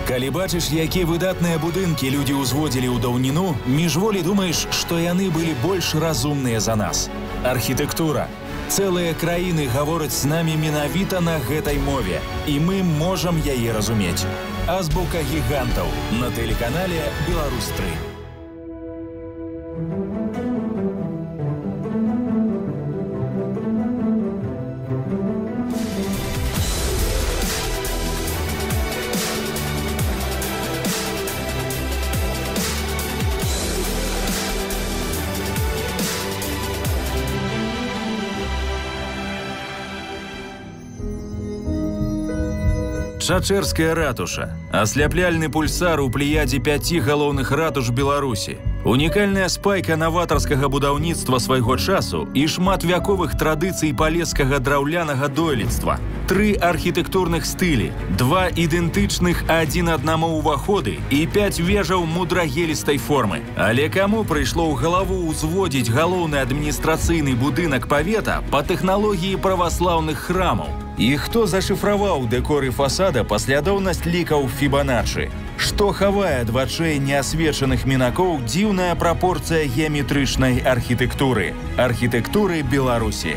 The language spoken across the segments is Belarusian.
Калі бачыш, якія выдатныя будынкі людзі ўзводзілі ў даўніну, міжволі думаеш, што яны былі больш разумныя за нас. Архітэктура. Цэлыя краіны гавораць з намі менавіта на гэтай мове, і мы можам яе разумець. Азбука гігантаў на тэлеканале «Беларусь-3». Чачэрская ратуша. Асляпляльны пульсар у плеядзе 5 галоўных ратуш Беларусі. Унікальная спайка наватарскага будаўніцтва свайго часу і шмат вяковых традыцый палескага драўлянага дойлідства. 3 архітэктурных стылі, 2 ідэнтычных адзін аднаму ўваходы і 5 вежаў мудрагелістай формы. Але каму прыйшло ў галаву ўзводзіць галоўны адміністрацыйны будынак павета па тэхналогіі праваслаўных храмаў? І хто зашыфраваў дэкоры фасада паслядоўнасць лікаў Фібаначчы? Што хавае ад вачэй неасвечаных мінакоў дзіўная прапорцыя геаметрычнай архітэктуры? Архітэктуры Беларусі.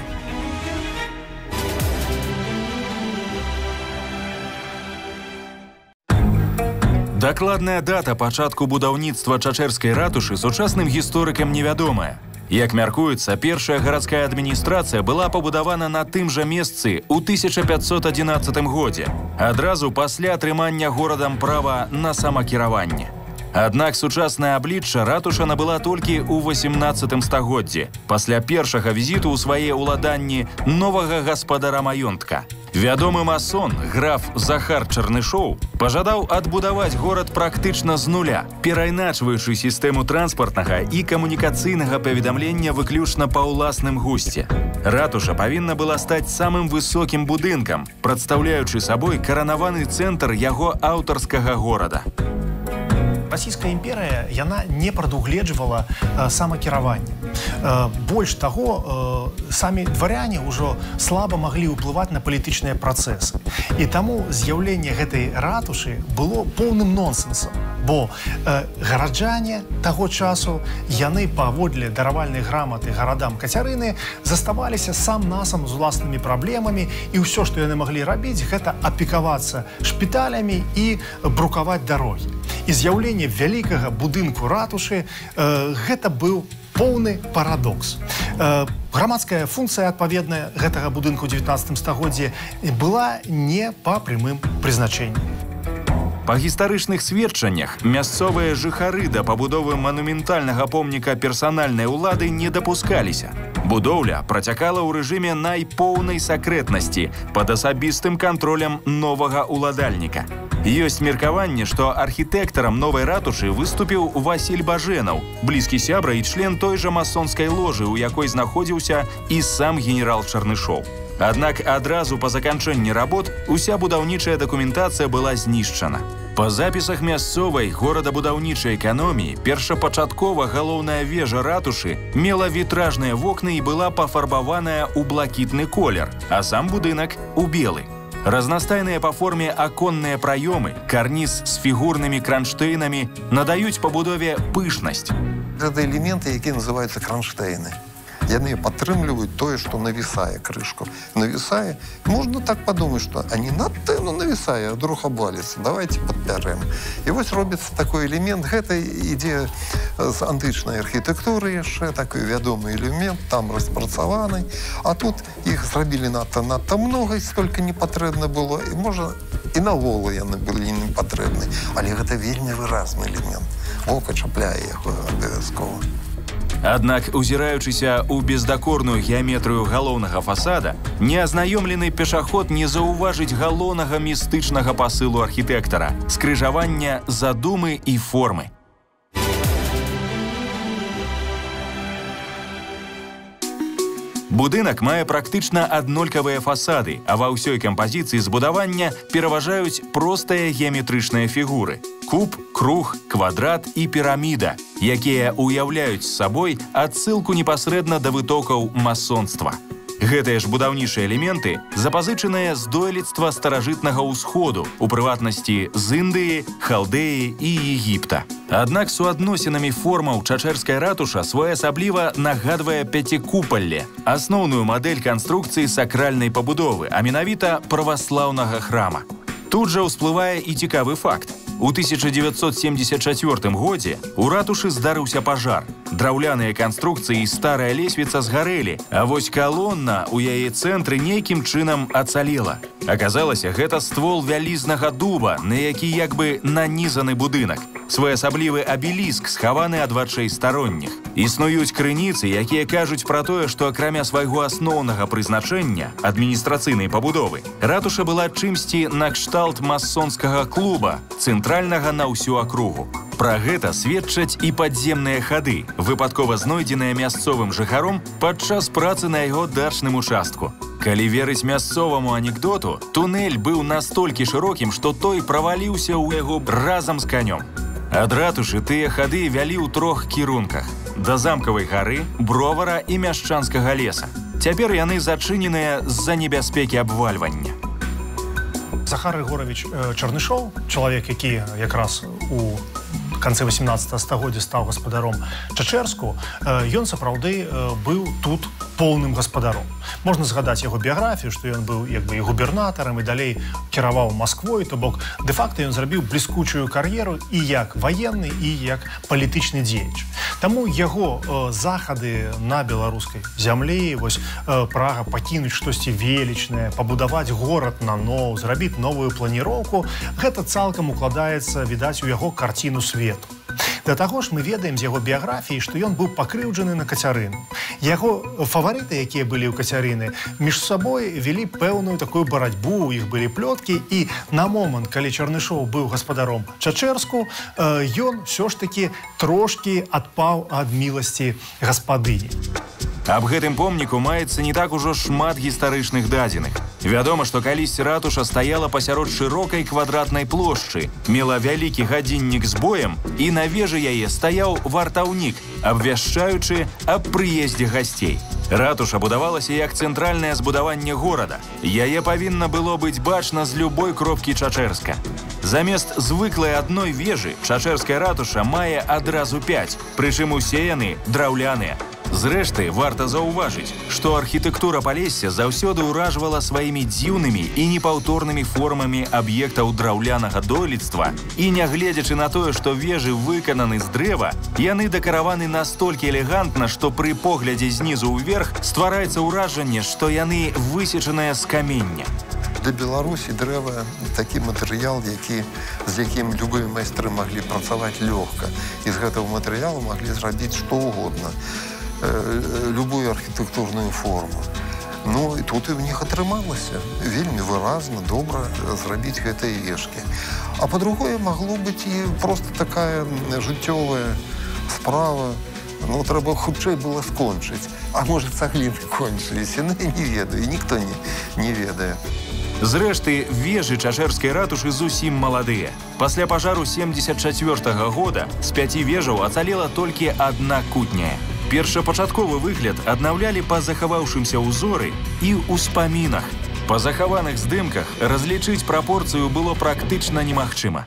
Дакладная дата пачатку будаўніцтва Чачэрскай ратушы сучасным гісторыкам невядомая. Як мяркуецца, першая гарадская адміністрацыя была пабудавана на тым жа месцы ў 1511 годзе, адразу пасля атрымання горадам права на самакіраванне. Аднак сучаснае аблічча ратуша набыла толькі ў 18 стагоддзі, пасля першага візіту ў свае ўладанні новага гаспадара маёнтка. Вядомы масон, граф Захар Чарнышоў, пажадаў адбудаваць горад практычна з нуля, перайначваючы сістэму транспартнага і камунікацыйнага паведамлення выключна па ўласным гусце. Ратуша павінна была стаць самым высокім будынкам, прадстаўляючы сабой каранаваны цэнтр яго аўтарскага горада. Расійская імперія, яна не прадугледжвала самакіраванне. Больш таго, самі дваряне ўжо слаба маглі ўплываць на палітычныя працэсы. І таму з'яўленне гэтай ратушы было поўным нонсенсам, бо гараджане таго часу, яны паводле даравальнай граматы гарадам Кацярыны заставаліся сам-насам з уласнымі праблемамі, і ўсё, што яны маглі рабіць, гэта апекавацца шпіталямі і брукаваць дарогі. І з'яўленне вялікага будынку ратушы гэта быў поўны парадокс. Грамадская функцыя адпаведная гэтага будынку ў 19 стагоддзі была не па прямым прызначэнні. Па гістарычных сведчаннях мясцовыя жыхары да пабудовы манументальнага помніка персанальнай улады не дапускаліся. Будоўля працякала ў рэжыме найпоўнай сакрэтнасці пад асабістым кантролем новага ўладальніка. Ёсць меркаванне, што архітэктарам новай ратушы выступіў Васіль Бажэнаў, блізкі сябра і член той жа масонскай ложы, у якой знаходзіўся і сам генерал Чарнышоў. Аднак адразу па заканчэнні работ уся будаўнічая дакументацыя была знішчана. Па запісах мясцовай горадабудаўнічай эканоміі першапачаткова галоўная вежа ратушы мела вітражныя вокны і была пафарбаваная ў блакітны колер, а сам будынак у белы. Разнастайныя па форме аконныя праёмы, карніз з фігурнымі кранштэйнамі надаюць пабудове пышнасць. Гэта элементы, якія называюцца кранштэйны. Яны падтрымліваюць тое, што навісае крышку. Навісае, можна так падумаць, што ані надта, но навісае, а вдруг абваліцца. Давайте падбярем. І вось робіцца такой элемент. Гэта ідзе з антычнай архітэктуры яшчэ, такой вядомы элемент, там распрацаваны. А тут іх зрабілі надта многа, і столькі не патрэбна было. І можа, і наволу яны былі не патрэбны. Але гэта вельмі выразны элемент. Вока чапляе яго абавязкова. Аднак, узіраючыся ў бездакорную геаметрыю галоўнага фасада, неазнаёмлены пешаход не заўважыць галоўнага містычнага пасылу архітэктара – скрыжавання задумы і формы. Будынак мае практычна аднолькавыя фасады, а ва ўсёй кампазіцыі збудавання пераважаюць простыя геаметрычныя фігуры – куб, круг, квадрат і піраміда, якія ўяўляюць сабой адсылку непасрэдна да вытокаў масонства. Гэтыя ж будаўнічыя элементы запазычаныя з дойлідства старажытнага ўсходу, у прыватнасці з Індыі, Халдэі і Егіпта. Аднак суадносінамі формаў чачэрская ратуша своеасабліва нагадвае пяцікупалле, асноўную мадэль канструкцыі сакральнай пабудовы, а менавіта праваслаўнага храма. Тут жа ўсплывае і цікавы факт. У 1974 годзе у ратушы здарыўся пажар. Драўляныя канструкцыі і старая лесвіца згарэлі, а вось калонна ў яе цэнтры нейкім чынам ацалела. Аказалася, гэта ствол вялізнага дуба, на які як бы нанізаны будынак. Своеасаблівы абеліск, схаваны ад вачэй старонніх. Існуюць крыніцы, якія кажуць пра тое, што акрамя свайго асноўнага прызначэння, адміністрацыйнай пабудовы, ратуша была чымсьці накшталт масонскага клуба, цэнтральнага на ўсю акругу. Пра гэта сведчаць і падземныя хады, выпадкова знойдзеныя мясцовым жыхаром падчас працы на яго дачным участку. Калі верыць мясцоваму анекдоту, тунэль быў настолькі шырокім, што той праваліўся ў яго разам з канём. Ад ратушы тыя хады вялі ў 3 кірунках – да замкавай гары, бровара і мяшчанскага леса. Цяпер яны зачыненыя з-за небяспекі абвальвання. Захар Егорович Чарнышоў, чалавек, які якраз у канцы 18 стагоддзя стаў гаспадаром Чачэрску, ён сапраўды быў тут поўным гаспадаром. Можна згадаць яго біяграфію, што ён быў як бы і губернатарам, і далей кіраваў Масквой, то бок дэ-факта ён зрабіў бліскучую кар'еру і як ваенны, і як палітычны дзеяч. Таму яго захады на беларускай зямлі, вось прага пакінуць штосьці велічнае, пабудаваць горад наноў, зрабіць новую планіроўку, гэта цалкам укладаецца, відаць, у яго карціну свету. Да таго ж мы ведаем з яго біяграфіі, што ён быў пакрыўджаны на Кацярыну. Яго фаварыты, якія былі ў Кацярыны, між сабой вялі пэўную такую барацьбу, у іх былі плёткі, і на момант, калі Чарнышоў быў гаспадаром Чачэрску, ён ўсё ж такі трошкі адпаў ад міласці гаспадыні. Аб гэтым помніку маецца не так ужо шмат гістарычных дадзеных. Вядома, што калісьці ратуша стаяла пасярод шырокай квадратнай плошчы, мела вялікі гадзіннік з боем, і на вежы яе стаяў вартаўнік, абвяшчаючы аб прыездзе гасцей. Ратуша будавалася як цэнтральнае збудаванне горада. Яе павінна было быць бачна з любой кропкі Чачэрска. Замест звыклай адной вежы чачэрская ратуша мае адразу 5, прычым усе яны драўляныя. Зрэшты, варта заўважыць, што архітэктура Палесся заўсёды ўражвала сваімі дзіўнымі і непаўторнымі формамі аб'ектаў драўлянага дойлідства, і нягледзячы на тое, што вежы выкананы з дрэва, яны дэкараваны настолькі элегантна, што пры поглядзе знізу ўверх ствараецца ўражанне, што яны высечаныя з камення. Для Беларусі дрэва такі матэрыял, з якім любыя майстры маглі працаваць лёгка, і з гэтага матэрыялу маглі зрабіць што угодна. Любую архітэктурную форму. Ну, і тут і ў них атрымалася. Вельмі выразна, добра зрабіць гэтыя вежкі. А па-другое, магло быць і проста такая жыццёвая справа. Ну, трэба хутчэй было скончыць. А можа, цагліны кончыліся. Ну, я не ведаю, і ніхто не ведае. Зрэшты, вежы чачэрскай ратушы зусім маладыя. Пасля пажару 74-го года з 5 вежаў ацалела толькі адна кутняя. Першапачатковы выгляд аднаўлялі па захаваўшымся ўзоры і ўспамінах. Па захаваных здымках разлічыць прапорцыю было практычна немагчыма.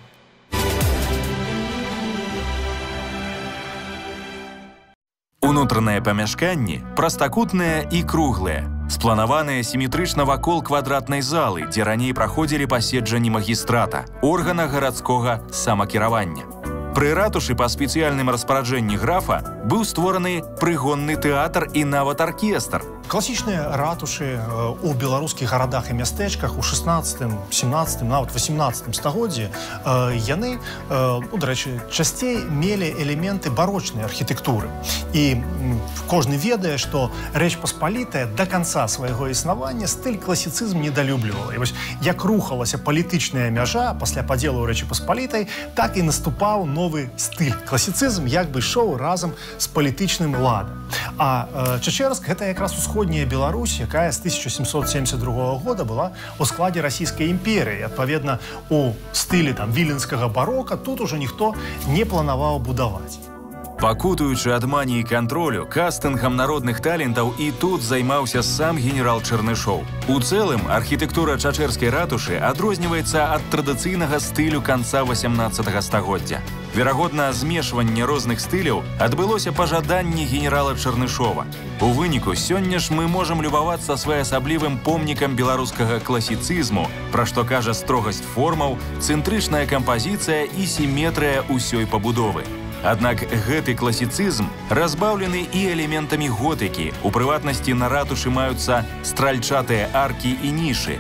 Унутраныя памяшканні прастакутныя і круглыя, спланаваныя сіметрычна вакол квадратнай залы, дзе раней праходзілі паседжанні магістрата, органа гарадскога самакіравання. Пры ратушы па спецыяльным распараджэнні графа быў створаны прыгонны тэатр і нават аркестр. Класічныя ратушы ў беларускіх гарадах і мястэчках у 16, 17, нават 18 стагоддзі яны, дарэчы, часцей мелі элементы барочнай архітэктуры. І кожны ведае, што Рэч Паспалітая да канца свайго існавання стыль класіцызм недалюблівала. І вось як рухалася палітычная мяжа пасля падзелу Рэчы Паспалітай, так і наступаў новы стыль. Класіцызм як бы ішоў разам з палітычным ладам. А Чачэрск – гэта якраз усходняя Беларусь, якая з 1772 года была ў складзе Расійскай імперыі. Адпаведна, у стылі віленскага барока тут ужо ніхто не планаваў будаваць. Пакутуючы ад маніі кантролю, кастынгам народных талентаў і тут займаўся сам генерал Чарнышоў. У цэлым, архітэктура чачэрскай ратушы адрозніваецца ад традыцыйнага стылю канца 18 стагоддзя. Верагодна, змешванне розных стыляў адбылося па жаданні генерала Чарнышова. У выніку, сёння ж мы можам любавацца своеасаблівым помнікам беларускага класіцызму, пра што кажа строгасць формаў, цэнтрычная кампазіцыя і сіметрыя ўсёй пабудовы. Аднак гэты класіцызм разбаўлены і элементамі готыкі. У прыватнасці на ратушы маюцца стральчатыя аркі і нішы.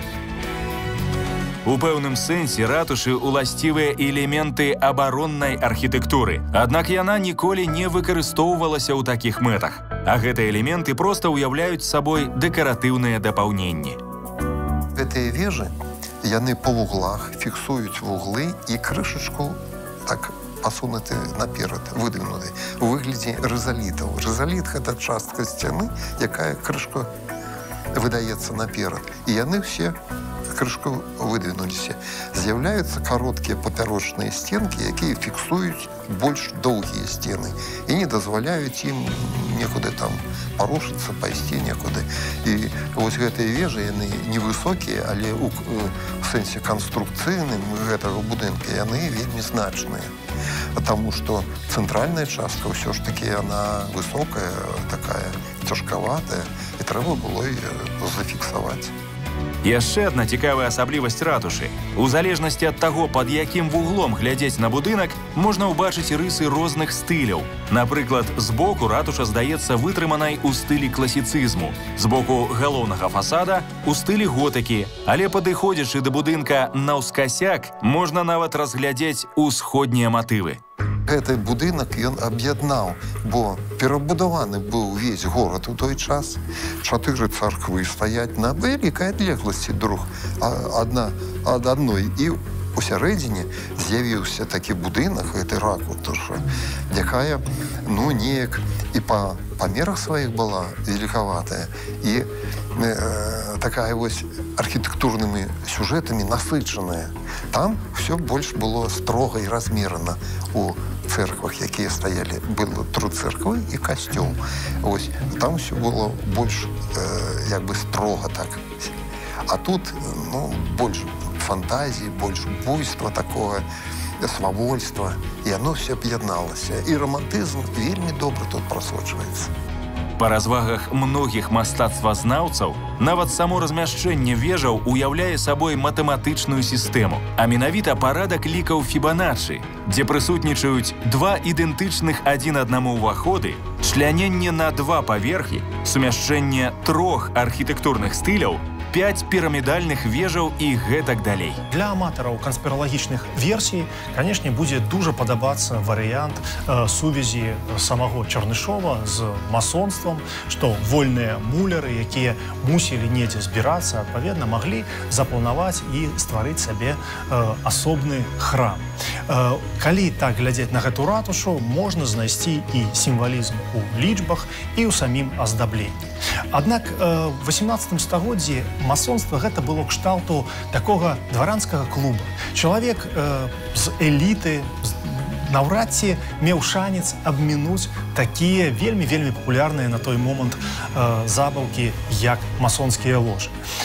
У пэўным сэнсе ратушы уласцівыя элементы абароннай архітэктуры. Аднак яна ніколі не выкарыстоўвалася ў такіх мэтах. А гэтыя элементы проста ўяўляюць сабой дэкаратыўныя дапаўненні. Гэтыя вежы, яны па вуглах фіксуюць вуглы і крышачку так пасунуты наперад, выдвинуты у выглядзе рызалітаў. Рызаліт – гэта частка сцяны, якая крышку выдаецца наперад. І яны все крышку выдвинуліся. З'яўляюцца кароткія папярочныя сценкі, якія фіксуюць больш доўгія сцены і не дазваляюць ім некуды там парушыцца, пайсці некуды. І вось гэтыя вежы, яны невысокія, але у сэнсе канструкцыйным гэтага будынка яны вельмі значныя. Таму што цэнтральная частка ўсё ж такі яна высокая, такая цяжкаватая, і трэба было яе зафіксаваць. Яшчэ адна цікавая асаблівасць ратушы. У залежнасці ад таго, пад якім вуглом глядзець на будынак, можна ўбачыць рысы розных стыляў. Напрыклад, збоку ратуша здаецца вытрыманай у стылі класіцызму, збоку галоўнага фасада у стылі готыкі, але падыходзячы да будынка наўскасяк, можна нават разглядзець усходнія матывы. Гэты будынак ён аб'яднаў, бо перабудаваны быў увесь горад у той час. 4 царквы стаяць на вялікай адлегласці друг адна ад адной. І у сярэдзіне з'явіўся такі будынак, гэты ратуша, якая, ну, неяк і па памерах сваіх была великаватая, і такая вось архітэктурнымі сюжэтамі насычаная. Там все больш было строга і размерана у церквах, якія стаялі. Было 3 церквы і касцёл. Ось, там все было больш як бы строга так. А тут, ну, больш фантазії, больш буйства такого, свавольства. І оно все аб'ядналася. І романтизм вельмі добра тут прасочваецца. Па развагах многіх мастацтвазнаўцаў, нават само размяшчэнне вежаў уяўляе сабой матэматычную сістэму, а менавіта парадак лікаў Фібаначчы, дзе прысутнічаюць 2 ідэнтычных адзін аднаму ўваходы, чляненне на 2 паверхі, сумяшчэнне 3 архітэктурных стыляў, 5 пірамідальных вежаў і гэтак далей. Для аматараў канспіралагічных версій, канешне, будзе дужа падабацца варыянт сувязі самого Чарнышова з масонствам, што вольныя муляры, якія мусілі недзе збірацца, адпаведна, маглі запланаваць і стварыць сабе асобны храм. Калі так глядзець на гэту ратушу, можна знайсці і сімвалізм у лічбах, і ў самім аздабленні. Аднак в 18 стагоддзі масонства гэта было кшталту такога дваранскага клуба. Чалавек з эліты наўрад ці меў шанец абмінуць такія вельмі папулярныя на той момант забаўкі, як масонскія ложы.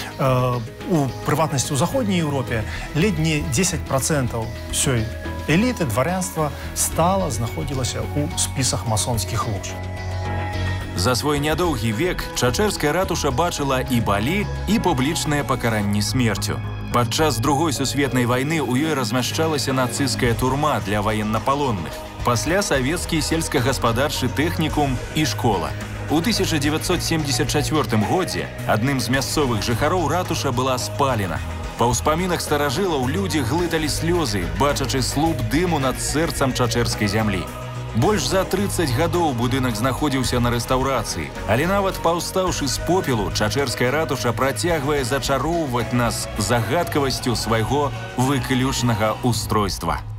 У прыватнасці ў заходняй Еўропе ледзь не 10% ўсёй эліты дварянства стала знаходзілася ў спісах масонскіх лож. За свой нядоўгі век чачэрская ратуша бачыла і балі, і публічнае пакаранне смерцю. Падчас Другой сусветнай вайны ў ёй размяшчалася нацысцкая турма для ваеннапалонных. Пасля савецкі сельскагаспадарчы тэхнікум і школа. У 1974 годзе адным з мясцовых жыхароў ратуша была спалена. Па ўспамінах старажылаў людзі глыталі слёзы, бачачы слуп дыму над сэрцам чачэрскай зямлі. Больш за 30 гадоў будынак знаходзіўся на рэстаўрацыі, але нават паўстаўшы з попелу, чачэрская ратуша працягвае зачароўваць нас загадкавасцю свайго выключнага устройства.